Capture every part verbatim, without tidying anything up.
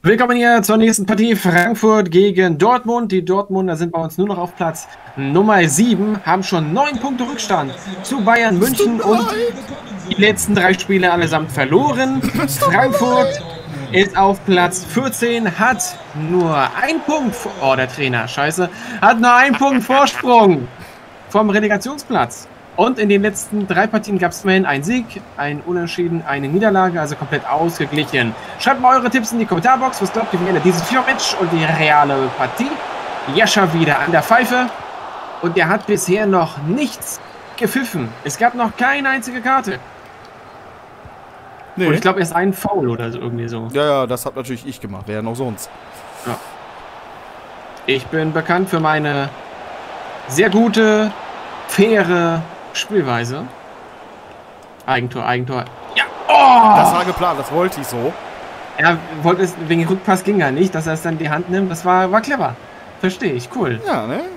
Willkommen hier zur nächsten Partie. Frankfurt gegen Dortmund. Die Dortmunder sind bei uns nur noch auf Platz Nummer sieben, haben schon neun Punkte Rückstand zu Bayern München und die letzten drei Spiele allesamt verloren. Frankfurt ist auf Platz vierzehn, hat nur ein Punkt, oh der Trainer, scheiße, hat nur einen Punkt Vorsprung vom Relegationsplatz. Und in den letzten drei Partien gab es immerhin einen Sieg, ein Unentschieden, eine Niederlage, also komplett ausgeglichen. Schreibt mal eure Tipps in die Kommentarbox. Was glaubt ihr, wie endet dieses FIFA-Match und die reale Partie? Jascha wieder an der Pfeife und der hat bisher noch nichts gepfiffen. Es gab noch keine einzige Karte. Nee. Und ich glaube, erst ein Foul oder so, irgendwie so. Ja, ja, das hat natürlich ich gemacht. Wer noch sonst? Ja. Ich bin bekannt für meine sehr gute, faire Spielweise. Eigentor, Eigentor. Ja. Oh! Das war geplant, das wollte ich so. Er wollte es, wegen Rückpass ging er nicht, dass er es dann in die Hand nimmt. Das war, war clever. Verstehe ich, cool. Ja, ne?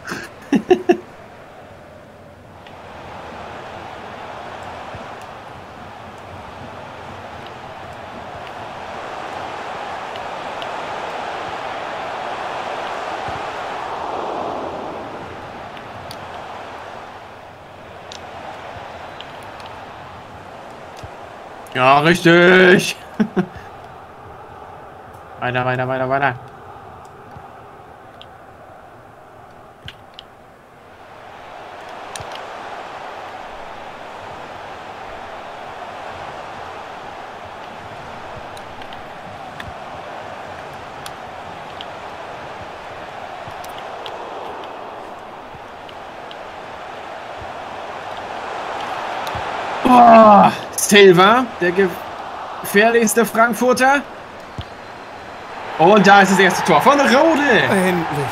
Ja, richtig. Weiter, weiter, weiter, weiter. Boah, Silva, der gefährlichste Frankfurter. Und da ist das erste Tor von Rode. Endlich.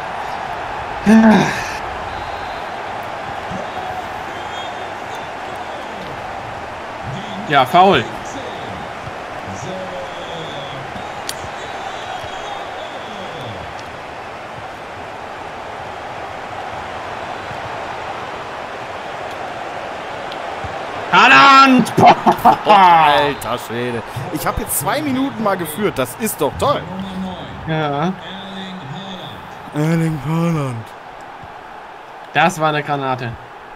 Ja, Foul. Haaland! Oh, alter Schwede. Ich habe jetzt zwei Minuten mal geführt. Das ist doch toll. Ja. Erling Haaland. Das war eine Granate.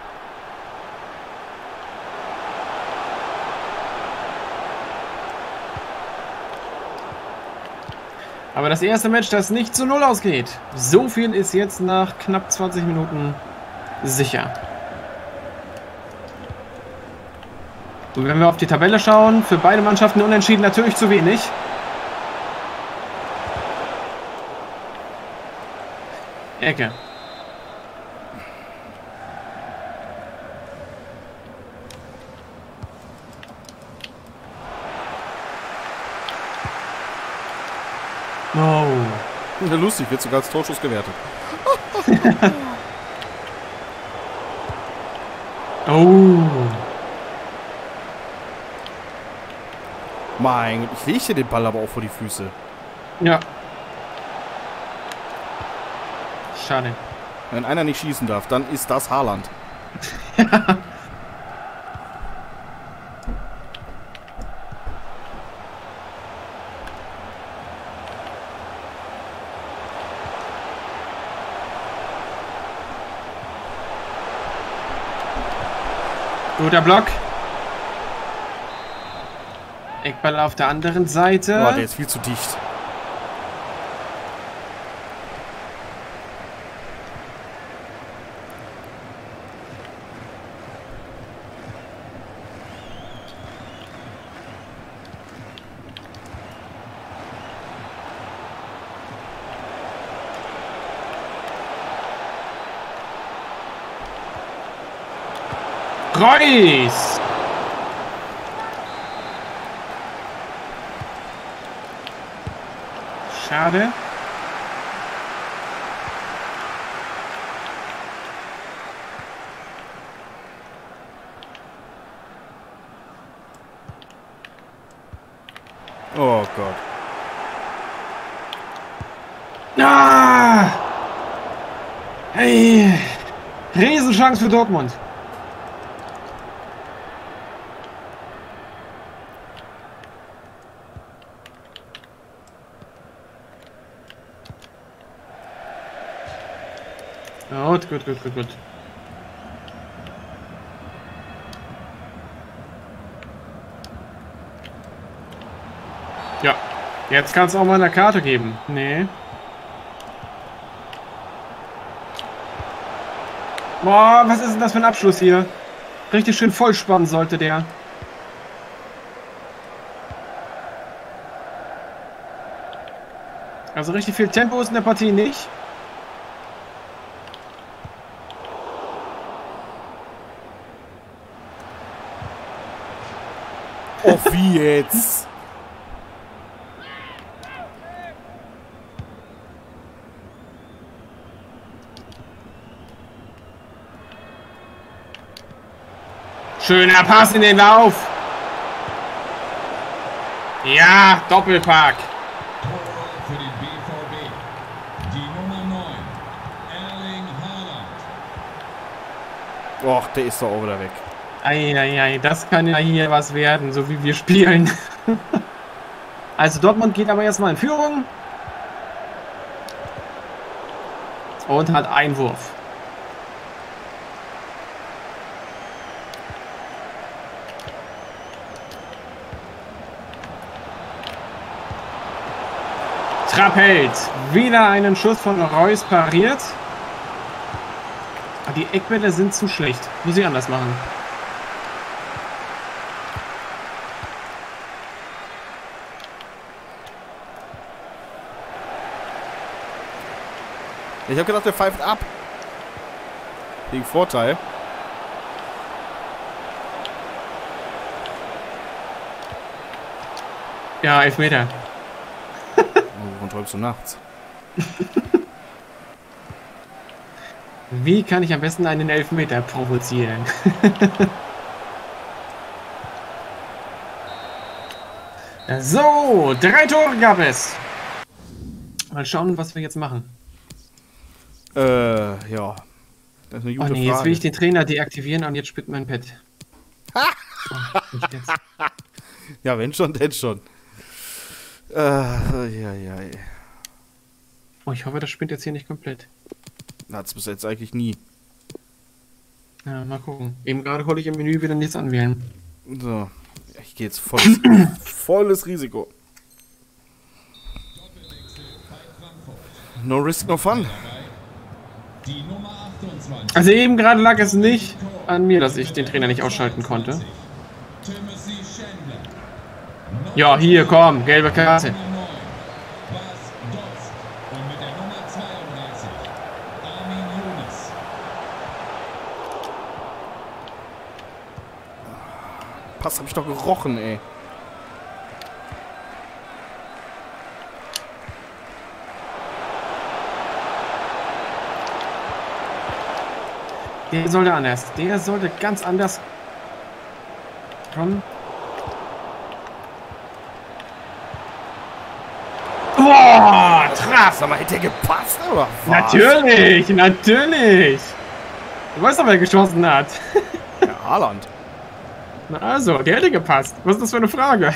Aber das erste Match, das nicht zu null ausgeht. So viel ist jetzt nach knapp zwanzig Minuten sicher. Und wenn wir auf die Tabelle schauen, für beide Mannschaften unentschieden natürlich zu wenig. Ecke. Oh. Ja, lustig, wird sogar als Torschuss gewertet. Oh. Mein Gott, ich lege hier den Ball aber auch vor die Füße. Ja. Schade. Wenn einer nicht schießen darf, dann ist das Haaland. Guter Block. Eckball auf der anderen Seite. Oh, der ist viel zu dicht. Reus! Schade. Oh Gott. Ah! Hey! Riesenchance für Dortmund. Gut, gut, gut, gut, gut. Ja, jetzt kann es auch mal eine Karte geben. Nee. Boah, was ist denn das für ein Abschluss hier? Richtig schön vollspannen sollte der. Also richtig viel Tempo ist in der Partie nicht. Oh, wie jetzt? Schöner Pass in den Lauf. Ja, Doppelpack. Für den B V B. Die Nummer neun. Erling Haaland. Och, der ist doch auch wieder weg. Eieiei, das kann ja hier was werden, so wie wir spielen. Also Dortmund geht aber erstmal in Führung. Und hat Einwurf. Trapp hält. Wieder einen Schuss von Reus pariert. Aber die Eckbälle sind zu schlecht. Muss ich anders machen. Ich habe gedacht, der pfeift ab. Wegen Vorteil. Ja, Elfmeter. Wovon träumst du nachts? Wie kann ich am besten einen Elfmeter provozieren? So, drei Tore gab es. Mal schauen, was wir jetzt machen. Äh, ja. Das ist eine Oh gute nee, jetzt Frage. will ich den Trainer deaktivieren und jetzt spinnt mein Pad. Oh, nicht jetzt. Ja, wenn schon, denn schon. Äh, ja, ja. Oh, ich hoffe, das spinnt jetzt hier nicht komplett. Hat's bis jetzt eigentlich nie. Ja, mal gucken. Eben gerade konnte ich im Menü wieder nichts anwählen. So. Ich gehe jetzt volles, volles Risiko. No risk, no fun. Die Nummer achtundzwanzig. Also eben gerade lag es nicht an mir, dass ich den Trainer nicht ausschalten konnte. Timothy Chandler. Ja, hier, komm, gelbe Karte. Nummer neun. Bas Dost. Und mit der Nummer zweiunddreißig. Armin Younes. Pass hab ich doch gerochen, ey. Der sollte anders. Der sollte ganz anders kommen. Boah, Trapp! Sag mal, hätte der gepasst, oder was? Natürlich, natürlich. Du weißt doch, wer geschossen hat. Ja, Haaland. Na also, der hätte gepasst. Was ist das für eine Frage?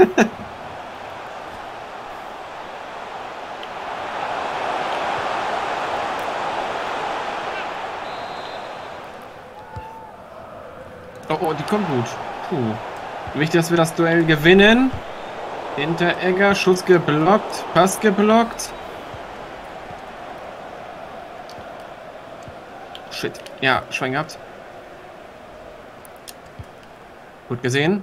Oh, oh, die kommt gut. Puh. Wichtig, dass wir das Duell gewinnen. Hinteregger, Schuss geblockt, Pass geblockt. Shit. Ja, Schwein gehabt. Gut gesehen.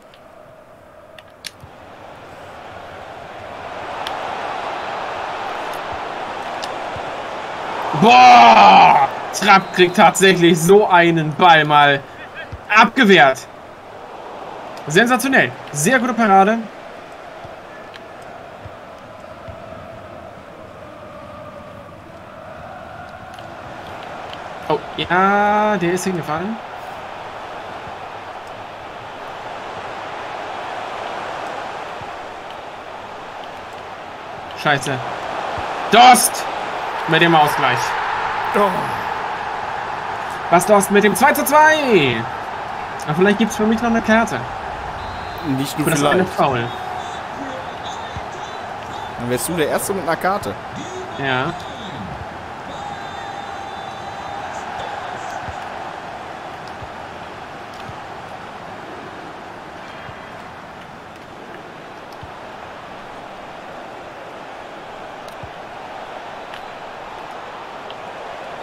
Boah! Trapp kriegt tatsächlich so einen Ball mal abgewehrt. Sensationell. Sehr gute Parade. Oh, ja, der ist hingefallen. Scheiße. Dost! Mit dem Ausgleich. Oh. Was Dost mit dem zwei zu zwei? Aber vielleicht gibt es für mich noch eine Karte. Nicht nur Für das eine vielleicht. Foul. Dann wärst du der Erste mit einer Karte. Ja.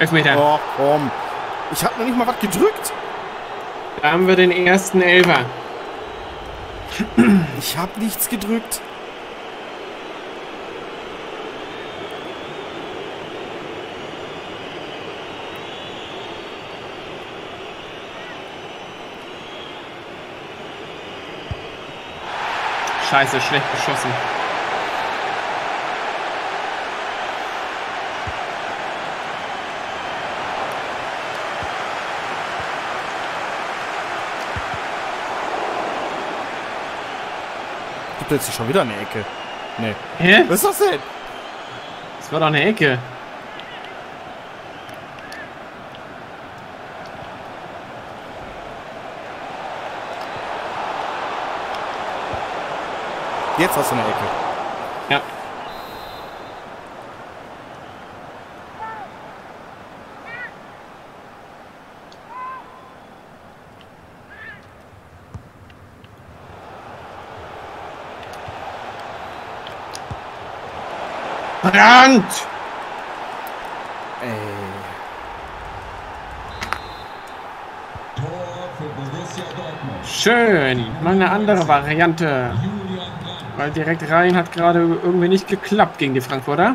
Elfmeter. Oh, komm. Ich habe noch nicht mal was gedrückt. Da haben wir den ersten Elfer. Ich habe nichts gedrückt. Scheiße, schlecht geschossen. Gibt jetzt schon wieder eine Ecke? Nee. Hä? Was ist das denn? Das war doch eine Ecke. Jetzt hast du eine Ecke. Ja. Brandt! Ey. Tor für Borussia Dortmund. Schön. Mal eine andere Variante. Julian Brandt. Weil direkt rein hat gerade irgendwie nicht geklappt gegen die Frankfurter.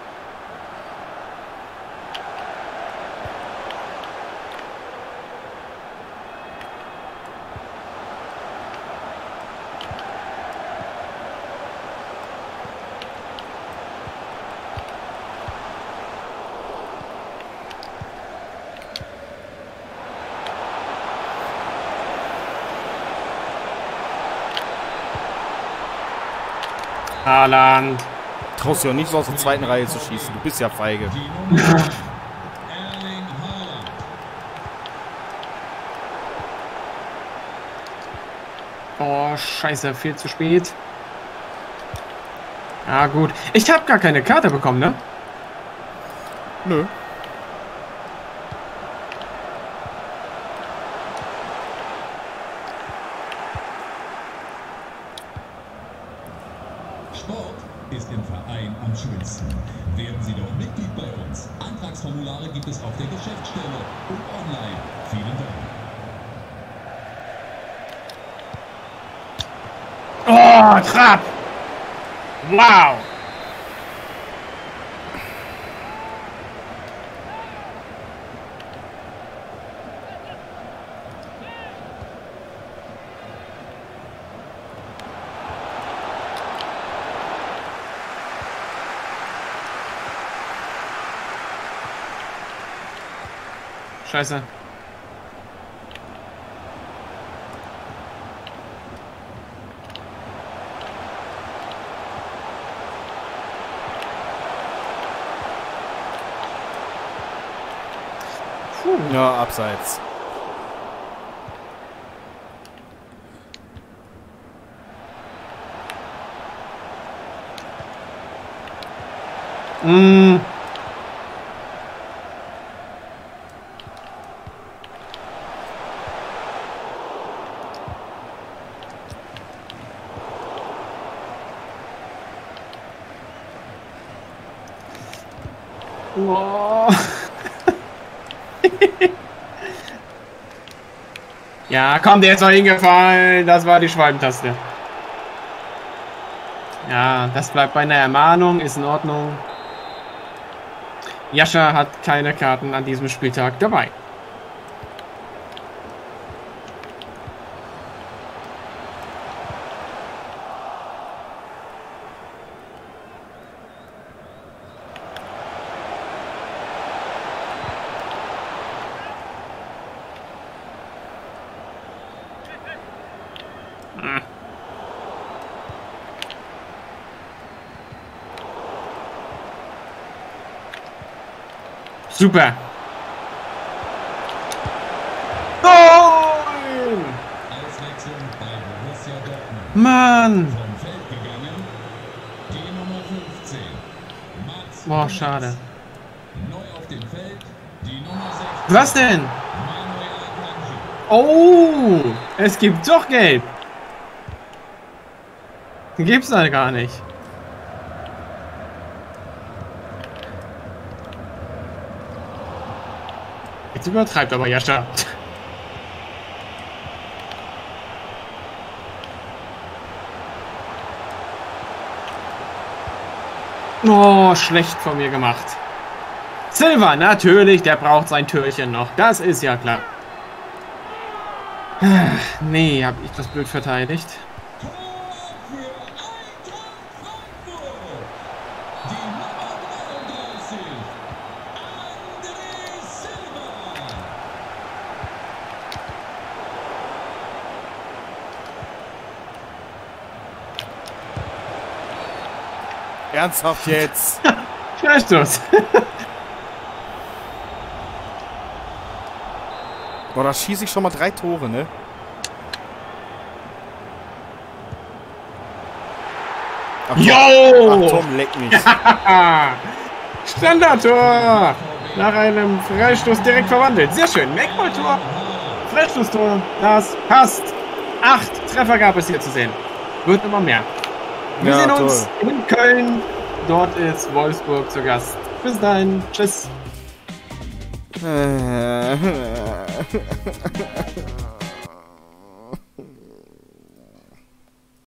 Haaland. Traust dir auch nicht so aus der zweiten Reihe zu schießen. Du bist ja feige. Die Nummer Erling Haaland. Oh, scheiße, viel zu spät. Ja, gut. Ich habe gar keine Karte bekommen, ne? Nö. Sport ist im Verein am schönsten. Werden Sie doch Mitglied bei uns. Antragsformulare gibt es auf der Geschäftsstelle und online. Vielen Dank. Oh, Trapp! Wow! Scheiße. Ja, abseits. Mm. Oh. Ja, komm, der ist doch hingefallen. Das war die Schwalbentaste. Ja, das bleibt bei einer Ermahnung. Ist in Ordnung. Jascha hat keine Karten an diesem Spieltag dabei. Super. Nein! Auswechslung bei Borussia Dortmund. Mann! Vom Feld gegangen. Die Nummer fünfzehn. Mats Boah, schade. Neu auf dem Feld. Die Nummer sechzehn. Was denn? Manuel Akanji. Oh! Es gibt doch Gelb. Gibt's da gar nicht. Jetzt übertreibt aber Jascha. Oh, schlecht von mir gemacht. Silva, natürlich, der braucht sein Türchen noch. Das ist ja klar. Nee, hab ich das blöd verteidigt. Ernsthaft jetzt? Freistoß. Boah, da schieße ich schon mal drei Tore, ne? Ach, Jo! Ach, Tom, leck mich. Standardtor! Nach einem Freistoß direkt verwandelt. Sehr schön. Eckballtor. Freistoßtor. Das passt. Acht Treffer gab es hier zu sehen. Wird immer mehr. Wir Ja, sehen toll. uns in Köln. Dort ist Wolfsburg zu Gast. Bis dahin. Tschüss.